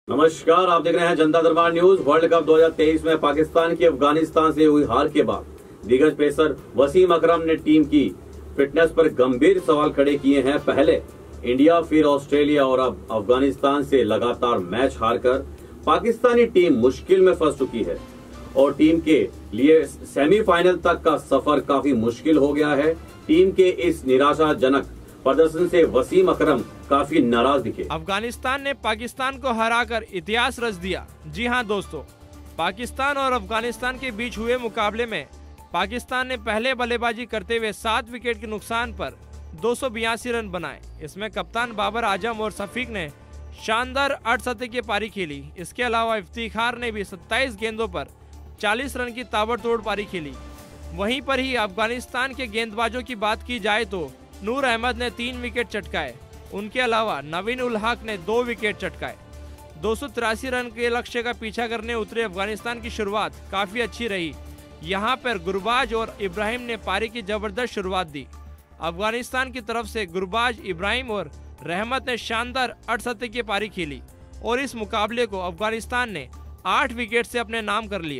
नमस्कार, आप देख रहे हैं जनता दरबार न्यूज। वर्ल्ड कप 2023 में पाकिस्तान की अफगानिस्तान से हुई हार के बाद दिग्गज पेसर वसीम अकरम ने टीम की फिटनेस पर गंभीर सवाल खड़े किए हैं। पहले इंडिया, फिर ऑस्ट्रेलिया और अब अफगानिस्तान से लगातार मैच हारकर पाकिस्तानी टीम मुश्किल में फंस चुकी है और टीम के लिए सेमीफाइनल तक का सफर काफी मुश्किल हो गया है। टीम के इस निराशाजनक प्रदर्शन से वसीम अकरम काफी नाराज दिखे। अफगानिस्तान ने पाकिस्तान को हराकर इतिहास रच दिया। जी हां दोस्तों, पाकिस्तान और अफगानिस्तान के बीच हुए मुकाबले में पाकिस्तान ने पहले बल्लेबाजी करते हुए 7 विकेट के नुकसान पर 282 रन बनाए। इसमें कप्तान बाबर आजम और शफीक ने शानदार अर्धशतकीय की पारी खेली। इसके अलावा इफ्तिखार ने भी 27 गेंदों पर 40 रन की ताबड़तोड़ पारी खेली। वहीं पर ही अफगानिस्तान के गेंदबाजों की बात की जाए तो नूर अहमद ने 3 विकेट चटकाए। उनके अलावा नवीन उल हक ने 2 विकेट चटकाए। 283 रन के लक्ष्य का पीछा करने उतरे अफगानिस्तान की शुरुआत काफी अच्छी रही। यहां पर गुरबाज और इब्राहिम ने पारी की जबरदस्त शुरुआत दी। अफगानिस्तान की तरफ से गुरबाज, इब्राहिम और रहमत ने शानदार अर्धशतकीय पारी खेली और इस मुकाबले को अफगानिस्तान ने 8 विकेट से अपने नाम कर लिया।